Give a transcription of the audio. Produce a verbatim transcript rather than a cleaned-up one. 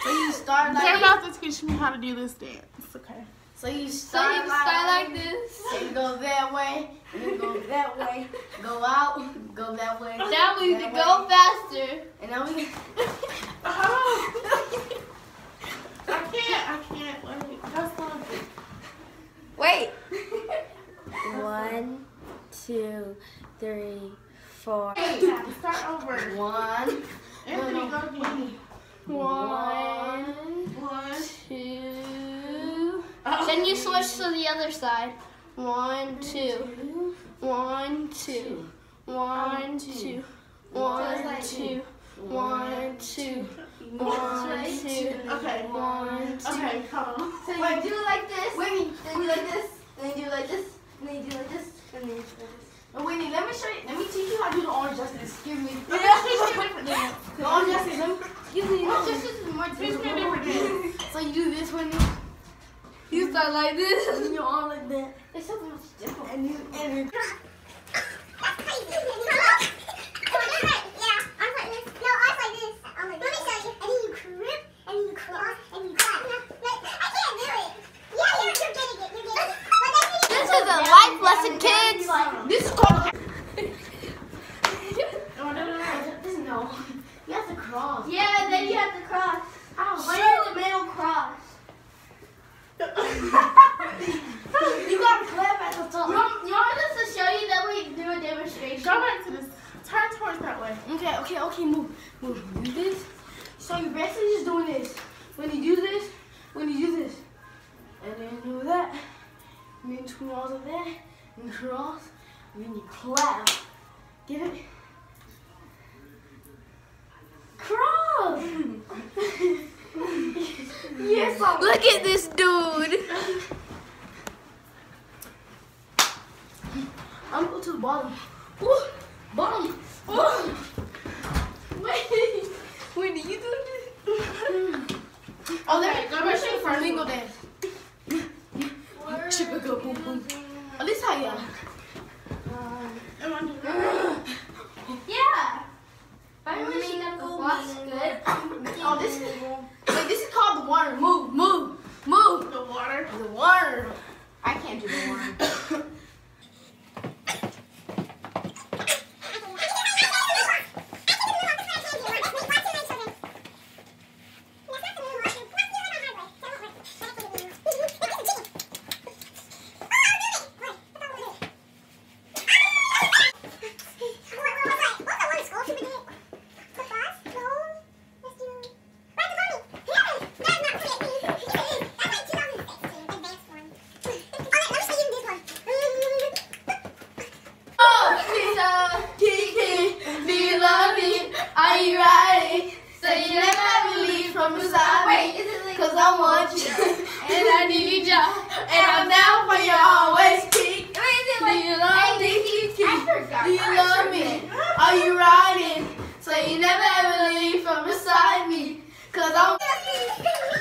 So you start like. They're about to teach me how to do this dance. Okay. So you start, so you like, start like this. And go that way. And then go that way. Go out. Go that way. That way you that can way. go faster. And now we can. Oh. I can't. I can't. Wait. That's not it. Wait. One, two, three, four. Start over. One. Anthony, go again. One, One. two. Oh. Then you switch to the other side. One, two. One, two. One, two. One, two. One, two. One, two. Okay. One, two. Okay, come on. So you do it like this. Whitney, Then you like this. Then you do it like this. Then you do it like this. And then you do it like this. oh, Whitney, let me show you. Let me teach you how to do the orange justice. Excuse me. Yeah, teach me a different dance. The orange justice. Let me. Excuse me. Orange no. justice is more Teach me a difficult. different dance. So you do this, Whitney. You start like this. And your arm like that. It's so much difficult. And you and you. This is a life lesson, kids. This is called. Oh, no, no, no. This no. You have to cross. Yeah, then you have to cross. Ow, Right in the middle cross. You gotta clap at the You top. want, you want us to show you that we do a demonstration? Go back to this. Turn towards that way. Okay, okay, okay, move. Move. Do this. So you're basically just doing this. When you do this, when you do this, and then do that, and then two walls of that, and cross, and then you clap. Get it? Cross! Yes, I'm Look at this dude. I'm going to the bottom. Ooh, bottom. Ooh. Wait, wait, do you do this? Oh, let me, Okay, go let me back show to you the first. first Lingo one. dance. Chicka go boom boom. Oh, this how you. Am I doing that? Yeah. Finally, she got the floss good. Oh, this is. Wait, this is called the water. Move, move, move. The water. The water. I can't do the water. Are you ready? So you never ever leave from beside me. Cause I want you and I need you. And I'm down for you always. Kick. Do you love me? Do you love me? Are you riding? So you never ever leave from beside me. Cause I'm